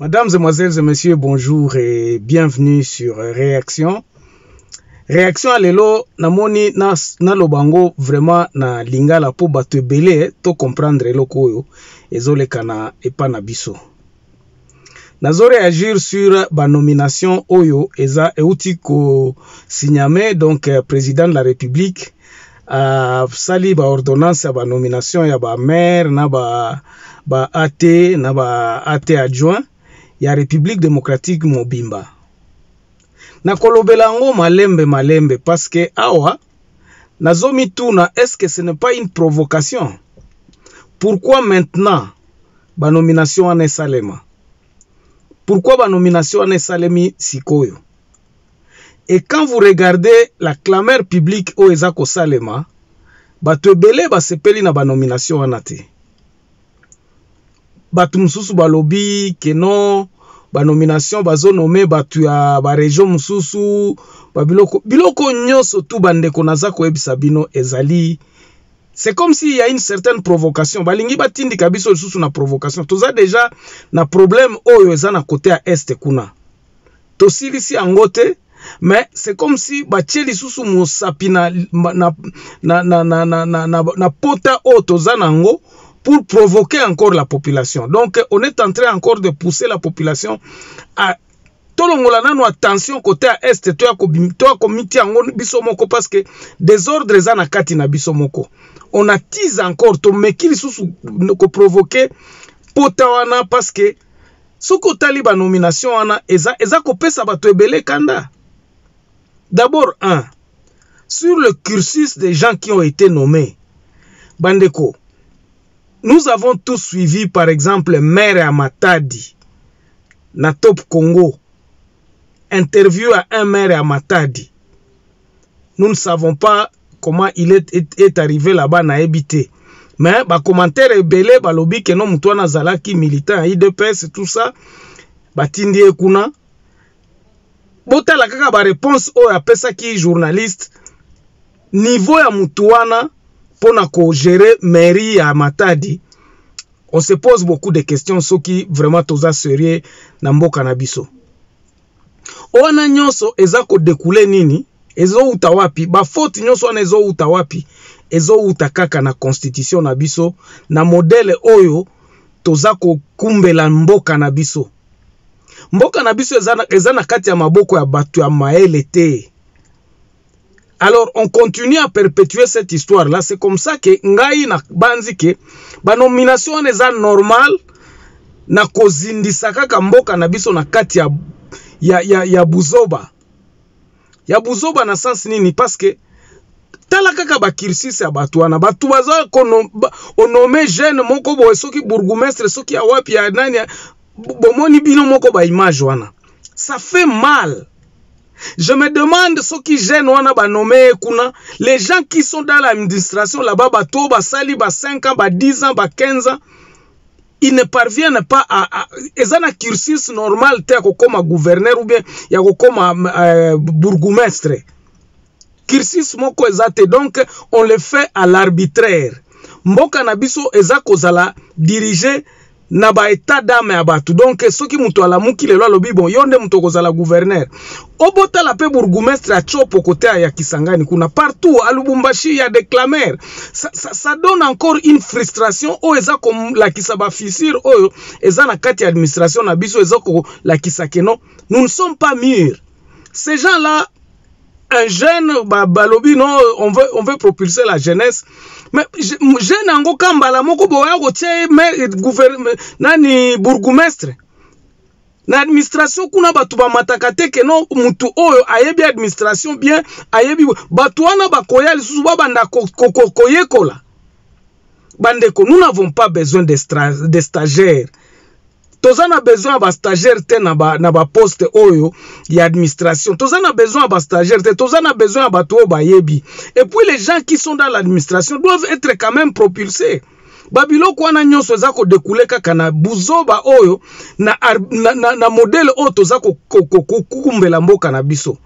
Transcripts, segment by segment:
Mesdames, Mesdemoiselles et Messieurs, bonjour et bienvenue sur Réaction. Réaction à lelo, namoni na lobango vraiment na lingala po bato ebele to comprendre eloko oyo ezoleka na epa na biso. Nazo réagir sur ba nomination oyo eza euti ko signame donc président de la République sali ba ordonnance ya ba nomination ya ba maire na ba AT na ba AT adjoint ya République démocratique Mobimba. Na kolobela ngo malembe parce que awa nazomi tuna, est-ce que ce n'est pas une provocation? Pourquoi maintenant ba nomination en Salema? Pourquoi ba nomination en Salemi sikoyo? Et quand vous regardez la clameur publique au ezako Salema, bato ebele ba sepeli na ba nomination anate. Bato mususu balobi que non ba nomination bazo nommé batu ya ba région mususu ba biloko nyonso tu bandeko nazako ebisa bino ezali. C'est comme s'il y a une certaine provocation. Balingi batindi kabiso susu na provocation. Toza déjà na problème oyo eza na côté à est kuna. Tosili si angote, mais c'est comme si batieli susu mosapi na pota o toza nango pour provoquer encore la population. Donc, on est en train encore de pousser la population à tolongola nanu attention côté à est, toi komiti ango bisomoko parce que désordre za na kati na bisomoko. On attise encore to mekili susu ko provoquer potawana parce que soko taliba nomination wana eza ko pesa bato ebele kanda. D'abord, sur le cursus des gens qui ont été nommés. Bandeko, nous avons tous suivi, par exemple, Maire Amatadi, na Top Congo. Interview à un maire Amatadi. Nous ne savons pas comment il est arrivé là-bas na habité. Mais, ba commentaire est belé, ba lobby que non mutwana zalaki militant, IDPS, tout ça, ba tindi ekuna. Bota la kaka ba réponse o ya pesa ki journaliste. Niveau ya mutwana, pona ko gérer mairie ya Matadi, on se pose beaucoup de questions so qui vraiment toza sérieux na mboka na biso. Oana nyonso eza ko découler nini? Ezo uta wapi? Ba faute nyonso wana ezo uta wapi? Ezo uta kaka na constitution na biso, na modèle oyo toza ko kumbela mboka na biso. Mboka na biso eza na kati ya maboko ya batu ya maele te. Alors, on continue à perpétuer cette histoire-là. C'est comme ça que ngai na banzi ke ba nomination eza normal na kozindisa kaka mboka na biso na kati ya buzoba. Ya buzoba na sens nini? Parce que tala kaka ba kirsis ya batu wana. Batu baza onome jeune moko boye soki bourgmestre soki ya wapi ya nani bomoni bino moko ba image wana. Ça fait mal. Je me demande ce qui gêne wana ba nommé kuna, les gens qui sont dans l'administration là-bas, bato ba sali ba 5 ans, ba 10 ans, ba 15 ans, ils ne parviennent pas à ezana cursus normal te ko koma gouverneur ou bien ya ko koma bourgmestre. Cursus moko ezate, donc on le fait à l'arbitraire. Mboka na biso ezako zala diriger na ba état d'âme ya batu. Donc soki mutu ala muki lelo lobi bon yonde mutu kozala gouverneur. Obota la pe bourgmestre a chopo côté ya Kisangani kuna partout à Lubumbashi il y a des clameurs. Ça donne encore une frustration o eza comme la kisaba fissure o eza na kati administration na biso eza ko la kisakeno. Nous ne sommes pas mûrs. Ces gens-là, un jeune balobi non on veut propulser la jeunesse. Mais jeune ango kambala moko boya ko tie gouverneur nani bourgmestre na administration kuna batu ba matakate ke no mutu oyo ayebi administration bien ayebi batu wana bakoya lisusu babanda koyekola bandeko. Nous n'avons pas besoin de stagiaires. Tozana besoin ba stagiaire te na ba poste oyo ya administration. Tozana besoin ba stagiaire te, tozana besoin ba to ba yebi. Et puis les gens qui sont dans l'administration doivent être quand même propulsés. Babilo kwa na nyonso eza ko découler kaka na buzoba oyo na modèle oyo toza ko kukumbela mboka na biso.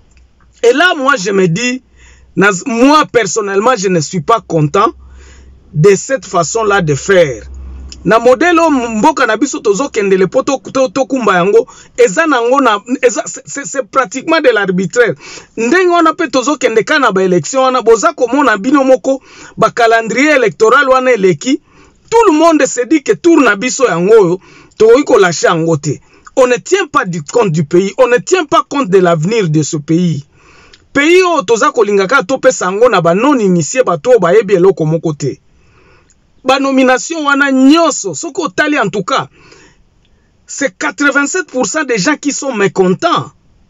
Et là moi je me dis moi personnellement je ne suis pas content de cette façon là de faire. na modelo mboka na biso tozo kendele poto to kumba yango eza nango na c'est pratiquement de l'arbitraire ndenge wana pe tozo kende kana ba élection wana boza komona bino moko ba calendrier électoral wana eleki tout le monde se dit que tour na biso yango to ko lâcher yango te. On ne tient pas compte du pays, on ne tient pas compte de l'avenir de ce pays. Pays o toza kolingaka to pe sango na ba non initié bato ba yebi eloko moko te. Ba nomination wana nyonso soko tali en tout cas c'est 87% des gens qui sont mécontents.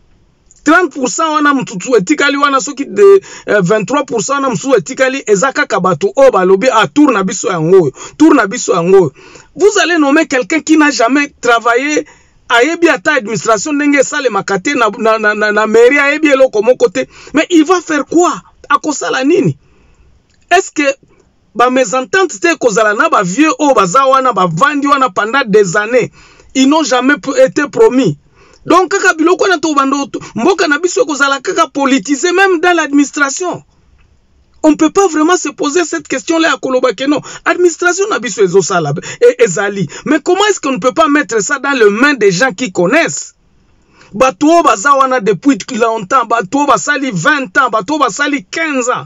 30% wana mtutu etikali wana soki de 23% wana mtutu etikali ezaka kabatu o balobi a tour na biso yango tour na biso yango. Vous allez nommer quelqu'un qui n'a jamais travaillé ayebi ata administration ndenge sale makate na mairie ayebi eloko moko te, mais il va faire quoi akosala nini? Est-ce que ba mésentente te kozala na ba vieux o baza wana ba vandi wana pendant des années ils n'ont jamais été promis? Donc kaka biloko na to bando mboka na biso kozala kaka politisé même dans l'administration. On ne peut pas vraiment se poser cette question-là à Kolobake, non. Administration na biso ezosala ezali. Mais comment est-ce qu'on ne peut pas mettre ça dans les mains des gens qui connaissent? Bato baza wana depuis longtemps, bato basali 20 ans, bato basali 15 ans.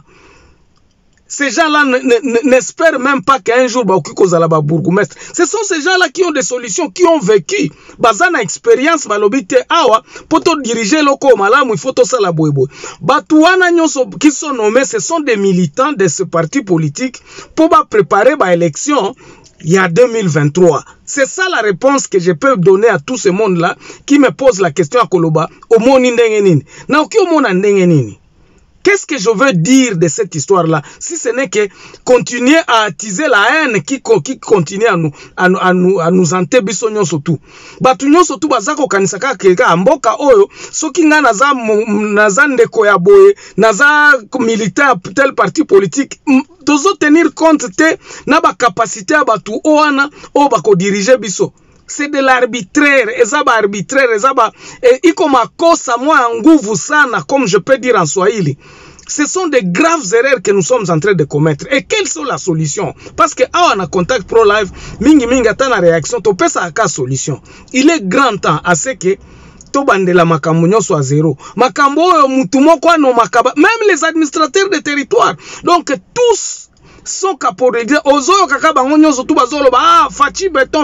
Ces gens-là n'espèrent même pas qu'un jour kozala ba bourgmestre. Ce sont ces gens-là qui ont des solutions, qui ont vécu. Bazana expérience balobite awa poto diriger loko malamu il faut to sala boybo. Batuana nyonso qui sont nommés, ce sont des militants de ce parti politique pour préparer ba élection il y a 2023. C'est ça la réponse que je peux donner à tout ce monde-là qui me pose la question à Koloba. Au moni ndenge nini? Na oki o mona ndenge nini? Qu'est-ce que je veux dire de cette histoire-là? Si ce n'est que continuer à attiser la haine qui continue à nous hanter bisonyo surtout. Batunyo surtout bazako kanisaka keka mboka oyo soki nga naza ndeko ya boye naza militaire tel parti politique tozo tenir compte te na ba capacité ya batu oana o bako diriger biso. C'est de l'arbitraire, ezaba arbitraire, ezaba ikoma kosa moi nguvu sana comme je peux dire en Swahili. Ce sont des graves erreurs que nous sommes en train de commettre. Et quelles sont les solutions? Parce que on a contact pro live, mingi atana réaction, to pesa aka solution. Il est grand temps à ce que to bandela makambo nyonso à zéro. Makambo oyo mutu moko no makaba, même les administrateurs de territoire. Donc tous sont capables de dire ozoyo kaka bango nyonso tu bazolo ba fachi béton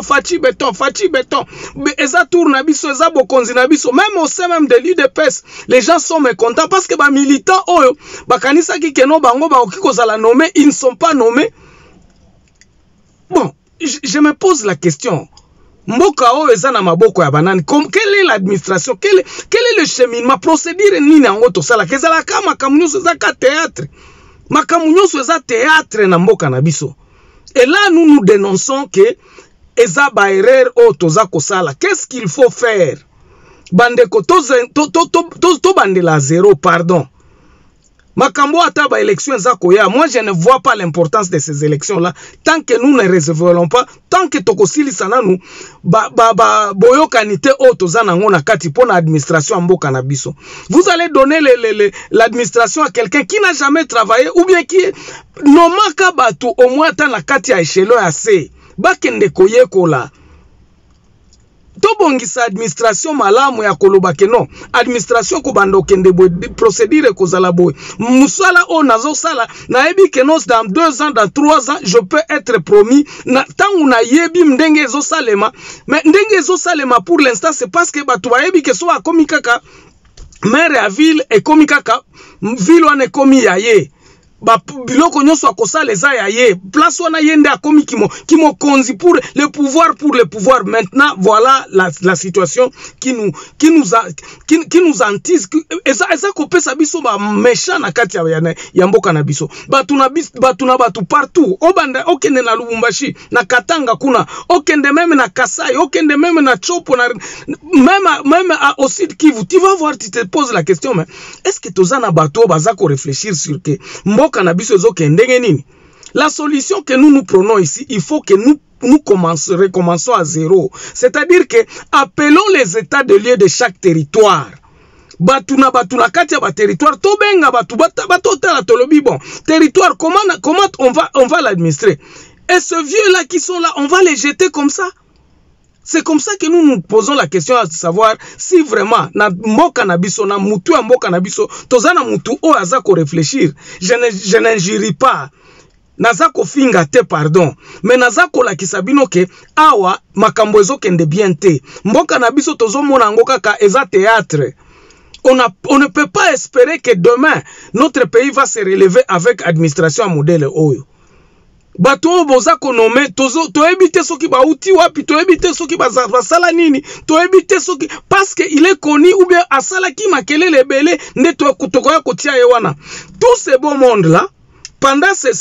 eza tour na biso eza bokonzi na biso même au sein même de l'UDPS les gens sont mécontents parce que ba militants oyo bakanisa ki keno bango ba okiko zala nommé ils ne sont pas nommés. Bon, je me pose la question, mboka oyo eza na maboko ya banani, quelle est l'administration, quel est le cheminement, procédure nini yango to sala kezala kama kamunyo za ka théâtre. Makamunyo soza théâtre na mboka na biso. Et là nous dénonçons que eza ba erreur o toza kosala. Qu'est-ce qu'il faut faire? Bandeko to bandela zéro, pardon. Makambo ata ba élection za koya. Moi je ne vois pas l'importance de ces élections là tant que nous ne résolvons pas, tant que tokosili sana nous boyo kanité o toza nango na kati pona administration mboka na biso. Vous allez donner l'administration à quelqu'un qui n'a jamais travaillé ou bien qui nomaka batu au moins ta na kati ya échelon assez. Bakende koyekola. Tobongisa administration malamu ya kolobake non administration ko bando kende boy procédure ko zala boy musala o nazo sala na yebi que non dans 2 ans dans 3 ans je peux être promis na tangu na yebi ndenge zo salema mais ndenge zo salema pour l'instant c'est parce que batu ba yebi que so akomi kaka maire ya ville et komi kaka ville wana komi yaye ba biloko nyonso akosala eza ya ye place wana yende akomi kimo konzi pour le pouvoir maintenant voilà la situation qui nous antise eza kopesa biso ba méchant na kati ya mboka na biso batu partout obanda okende na Lubumbashi na Katanga kuna okende même na Kasai okende même na Chopo na même au Sud Kivu tu vas voir tu te poses la question mais est-ce que tozana bato baza ko réfléchir sur que la solution que nous prenons ici, il faut que nous recommençons à zéro. C'est-à-dire que appelons les états de lieu de chaque territoire. Batuna katia ba territoire to benga batu batota la tolobi bon territoire comment on va l'administrer. Et ce vieux-là qui sont là, on va les jeter comme ça. C'est comme ça que nous nous posons la question à savoir si vraiment na mboka na biso na mutu ya mboka na biso tozana mutu o aza ko réfléchir. Je n'injurie pas. Naza ko finga te pardon. Mais naza ko la kisabino ke awa makambo ezokende bien te. Mboka na biso tozomona ngo kaka eza théâtre. On ne peut pas espérer que demain notre pays va se relever avec administration à modèle oyo. Bato boza konome to ebite soki ba uti wapi to ebite soki basala nini to ebite soki parce que il est connu ou bien asala ki makelele belé nde to kotokoya kotia yewana. Tout ce beau monde là pendant ce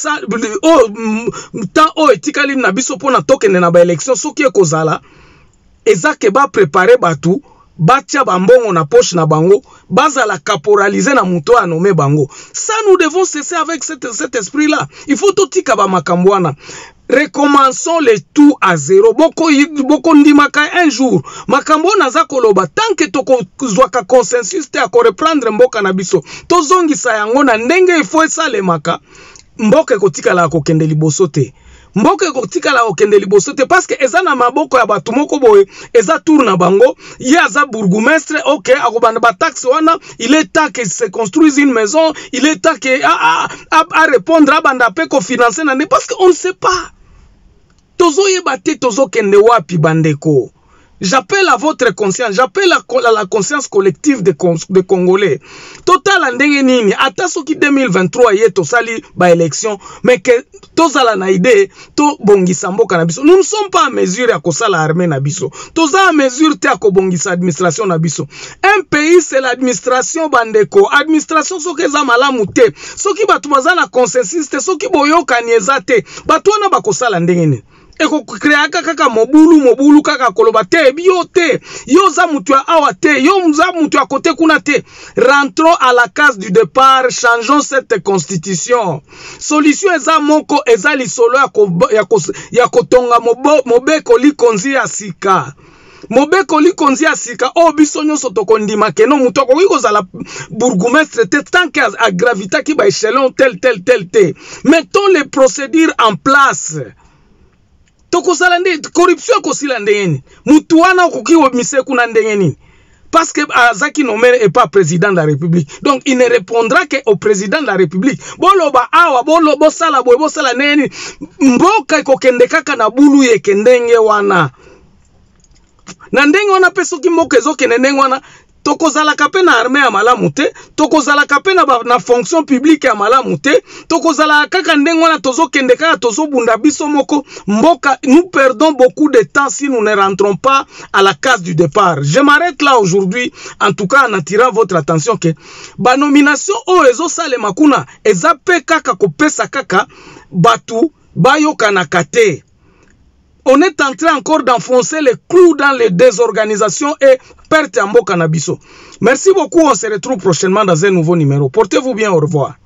temps etikali na biso pona tokende na ba élection soki ekozala ezake ba préparer batu batia bambongo na poche na bango baza la caporaliser na muto a nommé bango. Ça nous devons cesser avec cet esprit là. Il faut tout tika ba makambwana. Recommençons les tout à zéro. Boko ndimaka un jour makambo naza koloba tant que toko zwaka consensus te ako reprendre mboka na biso tozongisa yango na ndenge il faut ça le maka mboka kotika la kokende liboso te. Mboka kotika la okende liboso te parce que eza na maboko ya batu moko boye eza tour na bango ye aza bourgmestre OK akobanda ba taxe wana il est temps que se construise une maison il est temps que à répondre à banda pe ko financer na parce que on ne sait pas tozo yebate tozo kende wapi bandeko. J'appelle à votre conscience, j'appelle à la conscience collective des Congolais. Total andenge nini, ata soki 2023 ye to sali ba élection, mais que tozala na idée, to bongisa mboka na biso. Nous ne sommes pas en mesure ya kosala armée na biso. Toza en mesure te ko bongisa administration na biso. Un pays c'est l'administration bandeko. Administration soki eza malamu te. Soki batu baza na consensus te, soki boyoka ni eza te. Batu wana bakosala ndenge nini. Eko kreaka kaka mobulu kaka koloba te bio te yo za mutu awa te yo mza mutu a côté kuna te. Rentrons à la case du départ, changeons cette constitution. Solution eza moko eza lisolo ya kotonga mobeko likonzi ya sika. Mobeko likonzi ya sika o biso nyonso tokondima keno mutu akoki kozala bourgmestre te tant que a gravita ki ba échelon tel te. Mettons les procédures en place. Tokosala nde corruption kosila ndengeni mutu wana okokiwa mise kuna ndengeni parce que Azaki nommé est pas président de la République donc il ne répondra que au président de la République boloba awa bolo sala boy bosala neni mboka kokende kaka na bulu yeke ndenge wana na ndenge wana peso ki mboka ezokende ndenge wana tokozala kape na armée ya malamu te tokozala kape na fonction publique ya malamu te tokozala kaka ndenge wana tozokende kaka tozobunda biso moko mboka. Nous perdons beaucoup de temps si nous ne rentrons pas à la case du départ. Je m'arrête là aujourd'hui en tout cas en attirant votre attention que ba nomination o ezo sale makuna ezape kaka kopesa kaka batu bayoka na kate. On est en train encore d'enfoncer les clous dans les désorganisations et perte en mboka na biso. Merci beaucoup, on se retrouve prochainement dans un nouveau numéro. Portez-vous bien, au revoir.